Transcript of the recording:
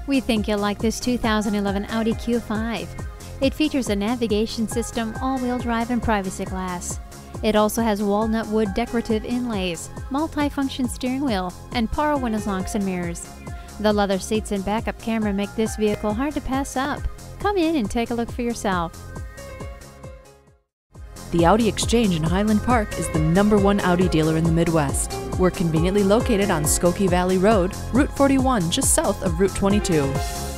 We think you'll like this 2011 Audi Q5. It features a navigation system, all-wheel drive, and privacy glass. It also has walnut wood decorative inlays, multi-function steering wheel, and power windows, locks, and mirrors. The leather seats and backup camera make this vehicle hard to pass up. Come in and take a look for yourself. The Audi Exchange in Highland Park is the #1 Audi dealer in the Midwest. We're conveniently located on Skokie Valley Road, Route 41, just south of Route 22.